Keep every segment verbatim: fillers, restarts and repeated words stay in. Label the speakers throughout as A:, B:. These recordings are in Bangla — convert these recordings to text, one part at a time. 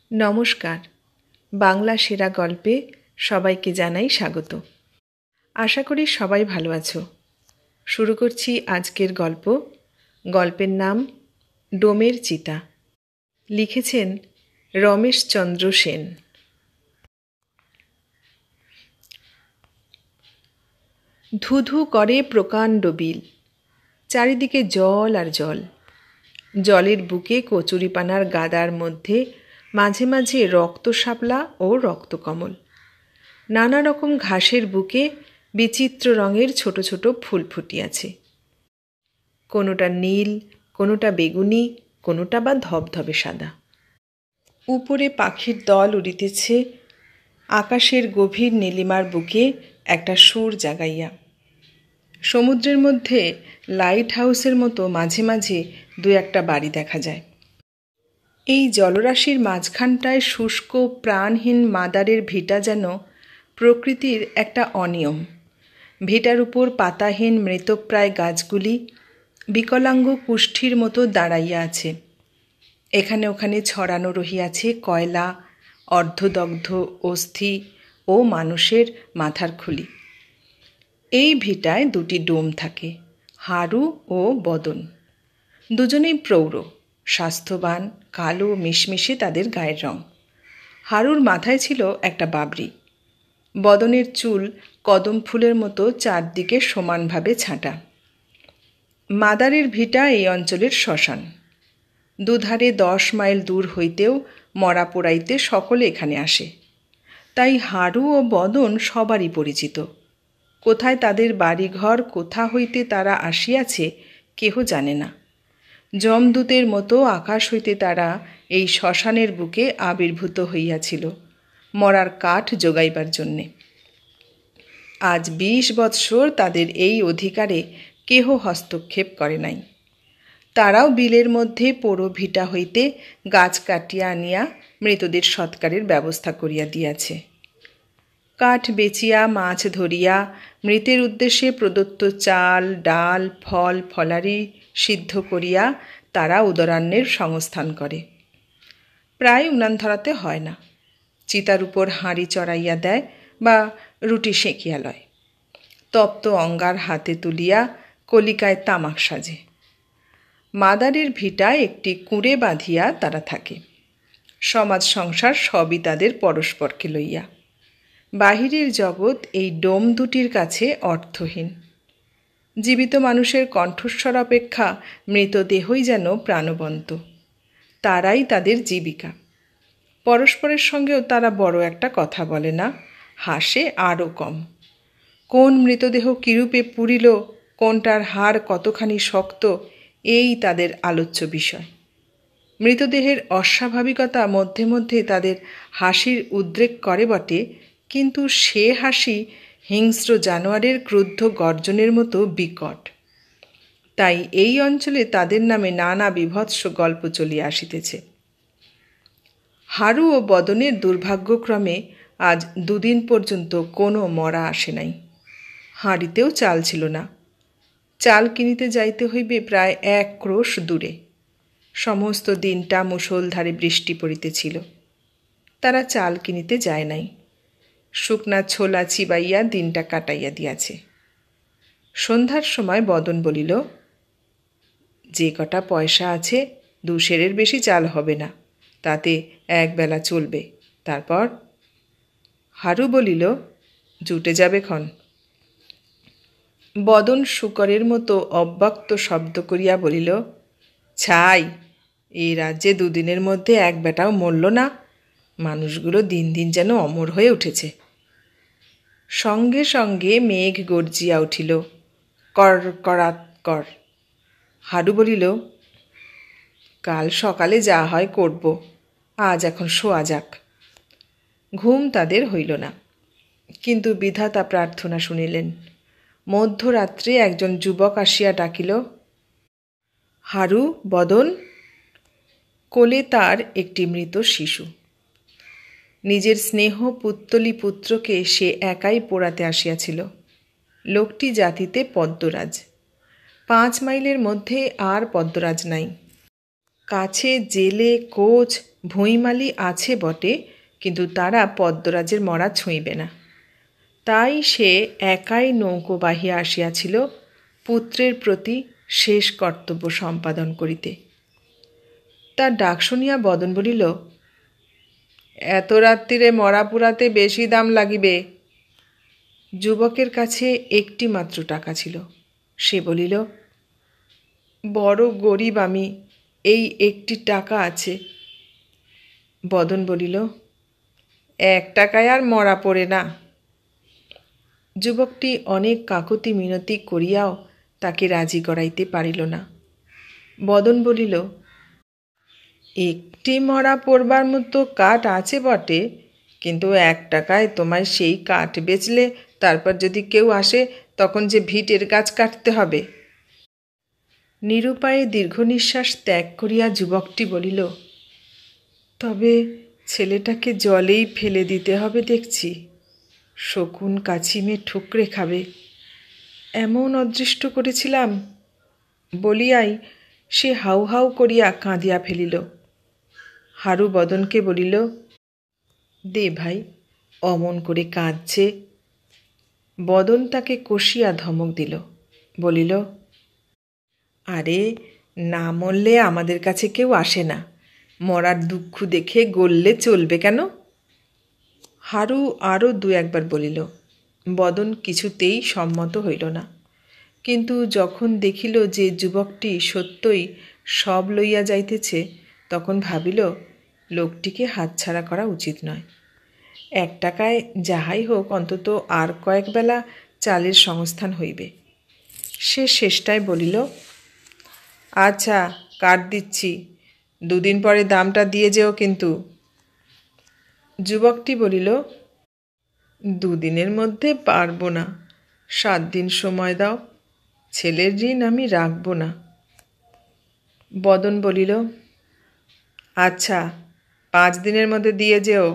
A: নমস্কার। বাংলা সেরা গল্পে সবাইকে জানাই স্বাগত। আশা করি সবাই ভালো আছো। শুরু করছি আজকের গল্প। গল্পের নাম ডোমের চিতা। লিখেছেন রমেশ চন্দ্র সেন। ধুধু করে প্রকাণ্ড বিল, চারিদিকে জল আর জল। জলের বুকে কচুরিপানার গাদার মধ্যে মাঝে মাঝে রক্ত শাপলা ও রক্তকমল। নানা রকম ঘাসের বুকে বিচিত্র রঙের ছোট ছোট ফুল ফুটিয়াছে। কোনোটা নীল, কোনোটা বেগুনি, কোনোটা বা ধবধবে সাদা। উপরে পাখির দল উড়িতেছে আকাশের গভীর নীলিমার বুকে একটা সুর জাগাইয়া। সমুদ্রের মধ্যে লাইট হাউসের মতো মাঝে মাঝে দু একটা বাড়ি দেখা যায়। এই জলরাশির মাঝখানটায় শুষ্ক প্রাণহীন মাদারের ভিটা যেন প্রকৃতির একটা অনিয়ম। ভিটার উপর পাতাহীন মৃতপ্রায় গাছগুলি বিকলাঙ্গ কুষ্ঠির মতো দাঁড়াইয়া আছে। এখানে ওখানে ছড়ানো রহিয়াছে কয়লা, অর্ধদগ্ধ অস্থি ও মানুষের মাথার খুলি। এই ভিটায় দুটি ডোম থাকে, হারু ও বদন। দুজনেই প্রৌঢ়, স্বাস্থ্যবান, কালো মিশমিশে তাদের গায়ের রং। হারুর মাথায় ছিল একটা বাবরি। বদনের চুল কদম ফুলের মতো চারদিকে সমানভাবে ছাঁটা। মাদারের ভিটা এই অঞ্চলের শ্মশান। দুধারে দশ মাইল দূর হইতেও মরা পোড়াইতে সকলে এখানে আসে। তাই হারু ও বদন সবারই পরিচিত। কোথায় তাদের বাড়িঘর, কোথা হইতে তারা আসিয়াছে কেহ জানে না। যমদূতের মতো আকাশ হইতে তারা এই শ্মশানের বুকে আবির্ভূত হইয়াছিল মরার কাঠ যোগাইবার জন্যে। আজ বিশ বৎসর তাদের এই অধিকারে কেহ হস্তক্ষেপ করে নাই। তারাও বিলের মধ্যে পোড়ো ভিটা হইতে গাছ কাটিয়া আনিয়া মৃতদের সৎকারের ব্যবস্থা করিয়া দিয়াছে। কাঠ বেচিয়া, মাছ ধরিয়া, মৃতের উদ্দেশ্যে প্রদত্ত চাল, ডাল, ফল ফলারি সিদ্ধ করিয়া তারা উদরান্নের সংস্থান করে। প্রায় উনান ধরাতে হয় না। চিতার উপর হাঁড়ি চড়াইয়া দেয় বা রুটি সেঁকিয়া লয়। তপ্ত অঙ্গার হাতে তুলিয়া কলিকায় তামাক সাজে। মাদারের ভিটায় একটি কুঁড়ে বাঁধিয়া তারা থাকে। সমাজ সংসার সবই তাদের পরস্পরকে লইয়া। বাহিরের জগৎ এই ডোম দুটির কাছে অর্থহীন। জীবিত মানুষের কণ্ঠস্বর অপেক্ষা মৃতদেহই যেন প্রাণবন্ত। তারাই তাদের জীবিকা। পরস্পরের সঙ্গেও তারা বড় একটা কথা বলে না, হাসে আরও কম। কোন মৃতদেহ কিরূপে পুরিল, কোনটার হাড় কতখানি শক্ত, এই তাদের আলোচ্য বিষয়। মৃতদেহের অস্বাভাবিকতা মধ্যে মধ্যে তাদের হাসির উদ্রেক করে বটে, কিন্তু সে হাসি হিংস্র জানোয়ারের ক্রুদ্ধ গর্জনের মতো বিকট। তাই এই অঞ্চলে তাদের নামে নানা বিভৎস গল্প চলিয়া আসিতেছে। হারু ও বদনের দুর্ভাগ্যক্রমে আজ দুদিন পর্যন্ত কোনো মরা আসে নাই। হাঁড়িতেও চাল ছিল না। চাল কিনিতে যাইতে হইবে প্রায় এক ক্রোশ দূরে। সমস্ত দিনটা মুষলধারে বৃষ্টি পড়িতেছিল। তারা চাল কিনিতে যায় নাই। শুকনা ছোলা চিবাইয়া দিনটা কাটাইয়া দিয়াছে। সন্ধ্যার সময় বদন বলিল, যে কটা পয়সা আছে দু সেরের বেশি চাল হবে না, তাতে একবেলা চলবে। তারপর হারু বলিল, জুটে যাবে ক্ষণ। বদন শুকরের মতো অব্যক্ত শব্দ করিয়া বলিল, ছাই, এই রাজ্যে দুদিনের মধ্যে এক বেটাও মরল না। মানুষগুলো দিন দিন যেন অমর হয়ে উঠেছে। সঙ্গে সঙ্গে মেঘ গর্জিয়া উঠিল, কর করাত কর। হারু বলিল, কাল সকালে যা হয় করব, আজ এখন শোয়া যাক। ঘুম তাদের হইল না, কিন্তু বিধাতা প্রার্থনা শুনিলেন। মধ্যরাত্রে একজন যুবক আসিয়া ডাকিল, হারু, বদন। কোলে তার একটি মৃত শিশু। নিজের স্নেহ পুত্তলি পুত্রকে সে একাই পোড়াতে আসিয়াছিল। লোকটি জাতিতে পদ্মরাজ। পাঁচ মাইলের মধ্যে আর পদ্মরাজ নাই। কাছে জেলে কোচ ভুঁইমালি আছে বটে, কিন্তু তারা পদ্মরাজের মরা ছুঁইবে না। তাই সে একাই নৌকো বাহিয়া আসিয়াছিল পুত্রের প্রতি শেষ কর্তব্য সম্পাদন করিতে। তার ডাক শুনিয়া বদন বলিল, এত রাত্রিরে মরা পুরাতে বেশি দাম লাগিবে। যুবকের কাছে একটি মাত্র টাকা ছিল। সে বলিল, বড় গরিব আমি, এই একটি টাকা আছে। বদন বলিল, এক টাকায় আর মরা পড়ে না। যুবকটি অনেক কাকুতি মিনতি করিয়াও তাকে রাজি করাইতে পারিল না। বদন বলিল, একটি মরা পড়বার মতো কাঠ আছে বটে, কিন্তু এক টাকায় তোমায় সেই কাঠ বেচলে তারপর যদি কেউ আসে তখন যে ভিটের গাছ কাটতে হবে। নিরুপায়ে দীর্ঘ নিঃশ্বাস ত্যাগ করিয়া যুবকটি বলিল, তবে ছেলেটাকে জলেই ফেলে দিতে হবে দেখছি। শকুন কাছিমে ঠুকরে খাবে, এমন অদৃষ্ট করেছিলাম। বলিয়াই সে হাউ হাউ করিয়া কাঁদিয়া ফেলিল। হারু বদনকে বলিল, দে ভাই, অমন করে কাঁদছে। বদন তাকে কষিয়া ধমক দিল, বলিল, আরে না মরলে আমাদের কাছে কেউ আসে না, মরার দুঃখ দেখে গললে চলবে কেন? হারু আরও দু একবার বলিল। বদন কিছুতেই সম্মত হইল না, কিন্তু যখন দেখিল যে যুবকটি সত্যই সব লইয়া যাইতেছে, তখন ভাবিল লোকটিকে হাতছাড়া করা উচিত নয়। এক টাকায় যাহাই হোক অন্তত আর কয়েক বেলা চালের সংস্থান হইবে। সে শেষটায় বলিল, আচ্ছা কাঠ দিচ্ছি, দুদিন পরে দামটা দিয়ে যেও কিন্তু। যুবকটি বলিল, দুদিনের মধ্যে পারব না, সাত দিন সময় দাও, ছেলের ঋণ আমি রাখব না। বদন বলিল, আচ্ছা পাঁচ দিনের মধ্যে দিয়ে যেও।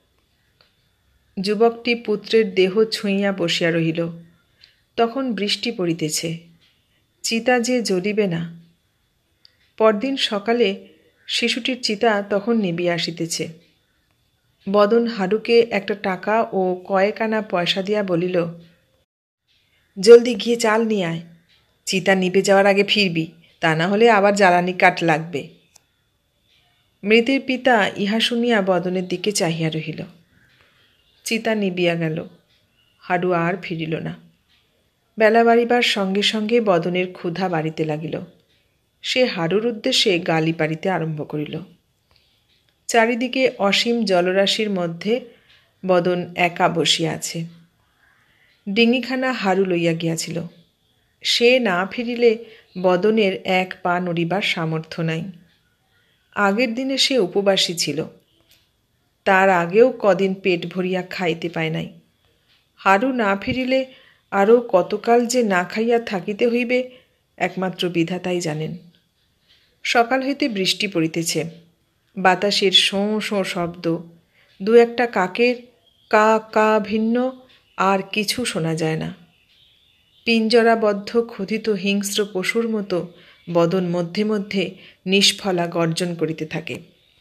A: যুবকটি পুত্রের দেহ ছুঁইয়া বসিয়া রহিল। তখন বৃষ্টি পড়িতেছে, চিতা যে জ্বলিবে না। পরদিন সকালে শিশুটির চিতা তখন নিবিয়া আসিতেছে। বদন হারুকে একটা টাকা ও কয়েক আনা পয়সা দিয়া বলিল, জলদি গিয়ে চাল নিয়ে আয়, চিতা নিভে যাওয়ার আগে ফিরবি, তা না হলে আবার জ্বালানি কাঠ লাগবে। মৃতের পিতা ইহা শুনিয়া বদনের দিকে চাহিয়া রহিল। চিতা নিবিয়া গেল, হারু আর ফিরিল না। বেলা বাড়িবার সঙ্গে সঙ্গে বদনের ক্ষুধা বাড়িতে লাগিল। সে হারুর উদ্দেশ্যে গালি পাড়িতে আরম্ভ করিল। চারিদিকে অসীম জলরাশির মধ্যে বদন একা বসিয়া আছে। ডিঙিখানা হারু লইয়া গিয়াছিল। সে না ফিরিলে বদনের এক পা নড়িবার সামর্থ্য নাই। আগের দিনে সে উপবাসী ছিল, তার আগেও কদিন পেট ভরিয়া খাইতে পায় নাই। হারু না ফিরিলে আরও কতকাল যে না খাইয়া থাকিতে হইবে একমাত্র বিধাতাই জানেন। সকাল হইতে বৃষ্টি পড়িতেছে, বাতাসের শোঁ শোঁ শব্দ, দু একটা কাকের কা কা ভিন্ন, আর কিছু শোনা যায় না। পিঞ্জরাবদ্ধ ক্ষুধিত হিংস্র পশুর মতো বদন মধ্যে মধ্যে নিষ্ফলা গর্জন করিতে থাকে।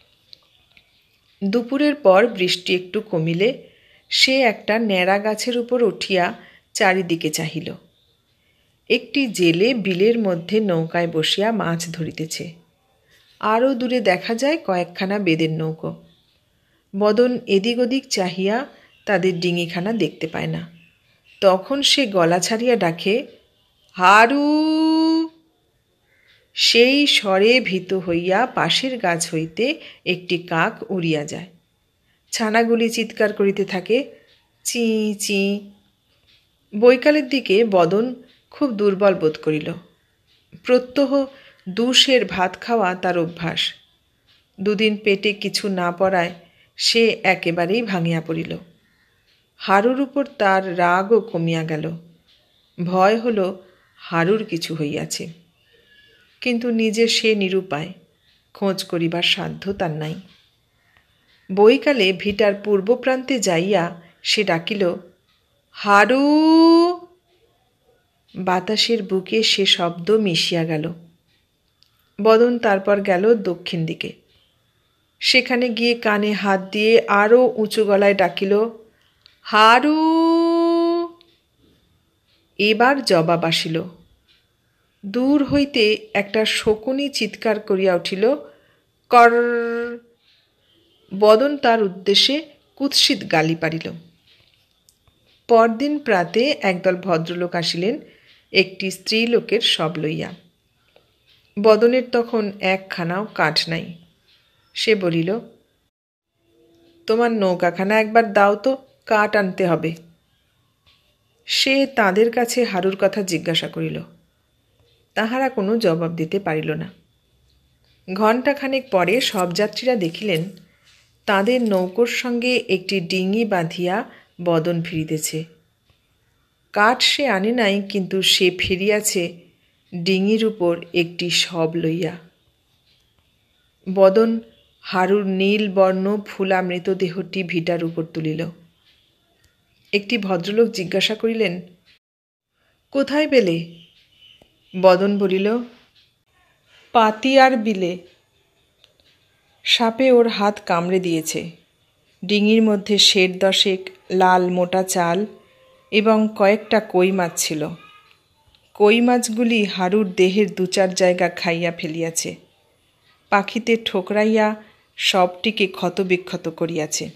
A: দুপুরের পর বৃষ্টি একটু কমিলে সে একটা ন্যাড়া গাছের উপর উঠিয়া চারিদিকে চাহিল। একটি জেলে বিলের মধ্যে নৌকায় বসিয়া মাছ ধরিতেছে। আরও দূরে দেখা যায় কয়েকখানা বেদের নৌকো। বদন এদিক ওদিক চাহিয়া তাদের ডিঙিখানা দেখতে পায় না। তখন সে গলা ছাড়িয়া ডাকে, হারু! সেই স্বরে ভীত হইয়া পাশের গাছ হইতে একটি কাক উড়িয়া যায়। ছানাগুলি চিৎকার করিতে থাকে, চি চি। বৈকালের দিকে বদন খুব দুর্বল বোধ করিল। প্রত্যহ দুশের ভাত খাওয়া তার অভ্যাস। দুদিন পেটে কিছু না পড়ায় সে একেবারেই ভাঙিয়া পড়িল। হারুর উপর তার রাগও কমিয়া গেল। ভয় হল হারুর কিছু হইয়াছে, কিন্তু নিজে সে নিরুপায়, খোঁজ করিবার সাধ্য তার নাই। বৈকালে ভিটার পূর্ব প্রান্তে যাইয়া সে ডাকিল, হারু! বাতাসের বুকে সে শব্দ মিশিয়া গেল। বদন তারপর গেল দক্ষিণ দিকে। সেখানে গিয়ে কানে হাত দিয়ে আরও উঁচু গলায় ডাকিল, হারু। এবার জবাব আসিল। দূর হইতে একটা শকুনি চিৎকার করিয়া উঠিল, কর। বদন তার উদ্দেশ্যে কুৎসিত গালি পারিল। পরদিন প্রাতে একদল ভদ্রলোক আসিলেন একটি স্ত্রীলোকের শব লইয়া। বদনের তখন একখানাও কাঠ নাই। সে বলিল, তোমার নৌকাখানা একবার দাও তো, কাঠ আনতে হবে। সে তাদের কাছে হারুর কথা জিজ্ঞাসা করিল। তাহারা কোনো জবাব দিতে পারিল না। ঘণ্টাখানেক পরে সব যাত্রীরা দেখিলেন তাদের নৌকোর সঙ্গে একটি ডিঙি বাঁধিয়া বদন ফিরিতেছে। কাঠ সে আনে নাই, কিন্তু সে ফিরিয়াছে ডিঙির উপর একটি শব লইয়া। বদন হারুর নীল বর্ণ ফুলা মৃতদেহটি ভিটার উপর তুলিল। একটি ভদ্রলোক জিজ্ঞাসা করিলেন, কোথায় পেলে? বদন বলিল, পাতিয়ার বিলে। সাপে ওর হাত কামড়ে দিয়েছে। ডিঙির মধ্যে শের দশেক লাল মোটা চাল এবং কয়েকটা কই মাছ ছিল। কই মাছগুলি হারুর দেহের দু চার জায়গা খাইয়া ফেলিয়াছে। পাখিতে ঠোকরাইয়া সবটিকে ক্ষতবিক্ষত করিয়াছে।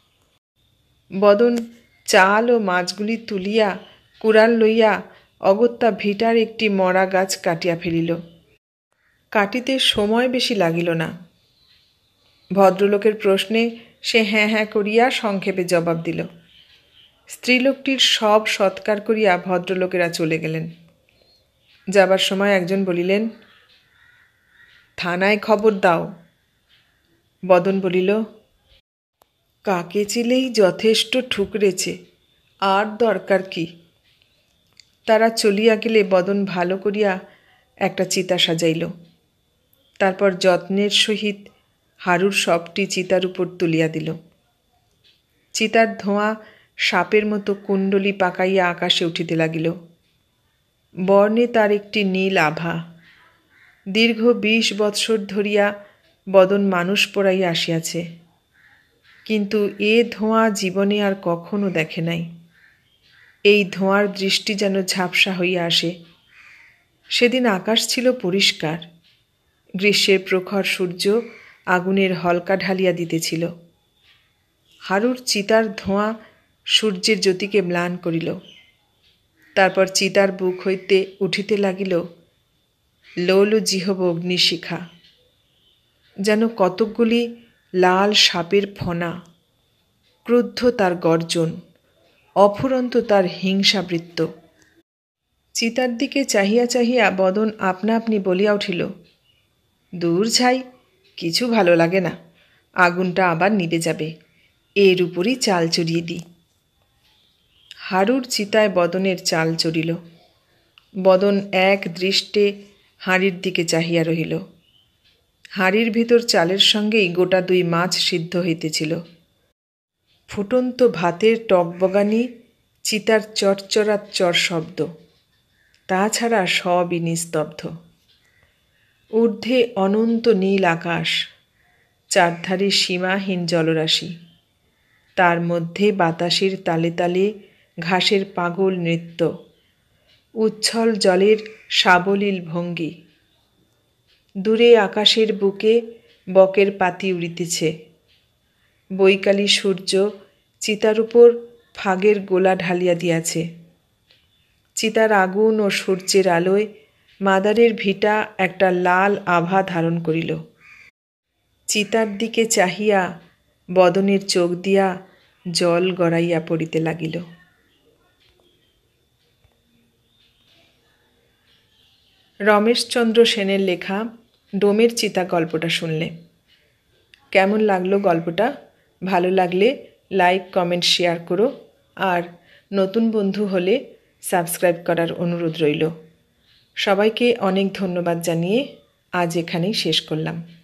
A: বদন চাল ও মাছগুলি তুলিয়া কুড়াল লইয়া অগত্যা ভিটার একটি মরা গাছ কাটিয়া ফেলিল। কাটিতে সময় বেশি লাগিল না। ভদ্রলোকের প্রশ্নে সে হ্যাঁ হ্যাঁ করিয়া সংক্ষেপে জবাব দিল। স্ত্রীলোকটির সব সৎকার করিয়া ভদ্রলোকেরা চলে গেলেন। যাবার সময় একজন বলিলেন, থানায় খবর দাও। বদন বলিল, কাকে চিলেই যথেষ্ট ঠুকরেছে, আর দরকার কি? তারা চলিয়া গেলে বদন ভালো করিয়া একটা চিতা সাজাইল। তারপর যত্নের সহিত হারুর সবটি চিতার উপর তুলিয়া দিল। চিতার ধোঁয়া সাপের মতো কুণ্ডলি পাকাইয়া আকাশে উঠিতে লাগিল। বর্ণে তার একটি নীল আভা। দীর্ঘ বিশ বৎসর ধরিয়া বদন মানুষ পোড়াইয়া আসিয়াছে, কিন্তু এ ধোঁয়া জীবনে আর কখনো দেখে নাই। এই ধোঁয়ার দৃষ্টি যেন ঝাপসা হইয়া আসে। সেদিন আকাশ ছিল পরিষ্কার। গ্রীষ্মের প্রখর সূর্য আগুনের হলকা ঢালিয়া দিতেছিল। হারুর চিতার ধোঁয়া সূর্যের জ্যোতিকে ম্লান করিল। তারপর চিতার বুক হইতে উঠিতে লাগিল লোল জিহব অগ্নিশিখা, যেন কতকগুলি লাল সাপের ফনা। ক্রুদ্ধ তার গর্জন, অফুরন্ত তার হিংসাবৃত্ত। চিতার দিকে চাহিয়া চাহিয়া বদন আপনা আপনি বলিয়া উঠিল, দূর ছাই, কিছু ভালো লাগে না। আগুনটা আবার নিভে যাবে, এর উপরই চাল চড়িয়ে দিই। হারুর চিতায় বদনের চাল চড়িল। বদন এক দৃষ্টে হাঁড়ির দিকে চাহিয়া রহিল। হাঁড়ির ভিতর চালের সঙ্গেই গোটা দুই মাছ সিদ্ধ হইতেছিল। ফুটন্ত ভাতের টকবগানি, চিতার চরচরাচ্চর শব্দ, তাছাড়া সবই নিস্তব্ধ। ঊর্ধ্বে অনন্ত নীল আকাশ, চারধারে সীমাহীন জলরাশি। তার মধ্যে বাতাসের তালে তালে ঘাসের পাগল নৃত্য, উচ্ছল জলের সাবলীল ভঙ্গি। দূরে আকাশের বুকে বকের পাতি উড়িতেছে। বৈকালী সূর্য চিতার উপর ফাগের গোলা ঢালিয়া দিয়াছে। চিতার আগুন ও সূর্যের আলোয় মাদারের ভিটা একটা লাল আভা ধারণ করিল। চিতার দিকে চাহিয়া বদনের চোখ দিয়া জল গড়াইয়া পড়িতে লাগিল। রমেশ চন্দ্র সেনের লেখা ডোমের চিতা গল্পটা শুনলে কেমন লাগলো? গল্পটা ভালো লাগলে লাইক, কমেন্ট, শেয়ার করো। আর নতুন বন্ধু হলে সাবস্ক্রাইব করার অনুরোধ রইল। সবাইকে অনেক ধন্যবাদ জানিয়ে আজ এখানেই শেষ করলাম।